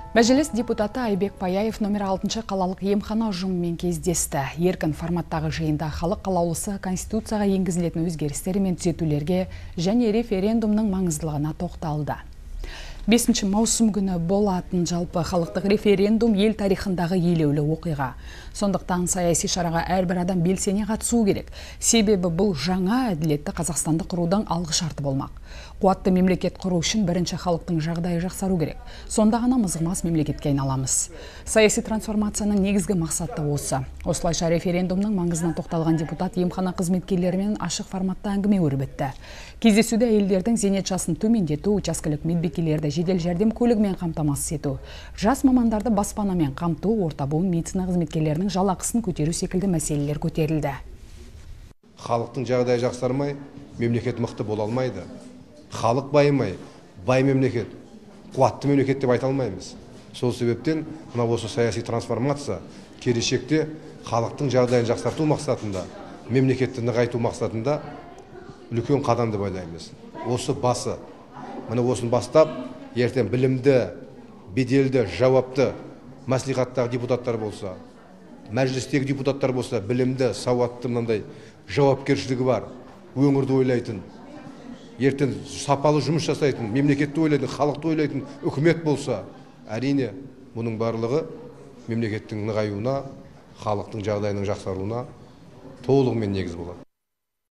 Мәжіліс депутаты Айбек Паяев номер 6 қалалық емхана ұжымымен кездесті. Еркін форматтағы жиында халық қалаулысы Конституцияға енгізілетін өзгерістері мен түзетулерге және референдумның маңыздылығына тоқталды. 5 маусым күні болатын жалпы халықтық референдум ел тарихындағы елеулі оқиға. Сондықтан саяси шараға әрбір адам белсене қатысу керек. Себебі бұл жаңа әділетті Қазақстанды құрудың алғы шарты болмақ. Қуатты мемлекет құру үшін бірінші халықтың жағдайы жақсару керек. Сонда ғана мызғымас мемлекетке айналамыз. Саяси трансформацияның негізгі мақсаты осы. Осылайша референдумның маңызына тоқталған депутат емхана қызметкерлерімен ашық форматта әңгіме өрбітті. Кездесуде әйелдердің зейнет жасын төмендету, учаскелік медбикелерді жедел жәрдем көлігімен қамтамасыз ету, жас мамандарды баспанамен қамту, орта буын медицина қызметкерлерінің жалақысын көтеру секілді мәселелер көтерілді. Халықтың жағдайы жақсармай, мемлекет мықты бола алмайды. Халық байымай, бай мемлекет, қуатты мемлекет деп айта алмаймыз. Сол себептен мына осы саяси трансформация келешекте халықтың жағдайын жақсарту мақсатында, мемлекетті нығайту мақсатында үлкен қадам деп ойлаймыз. Осы басы. Мына осын бастап, ертең білімді, беделді, жауапты мәслихаттағы депутаттар болса, мәжілістегі депутаттар болса, білімді, сауатты, мынандай жауапкершілігі бар, өңірді ойлайтын, ертең сапалы жұмыс жасайтын, мемлекетті ойлайтын, халықты ойлайтын үкімет болса, әрине мұның барлығы мемлекеттің нығаюына, халықтың жағдайының жақсаруына толығымен негіз болады.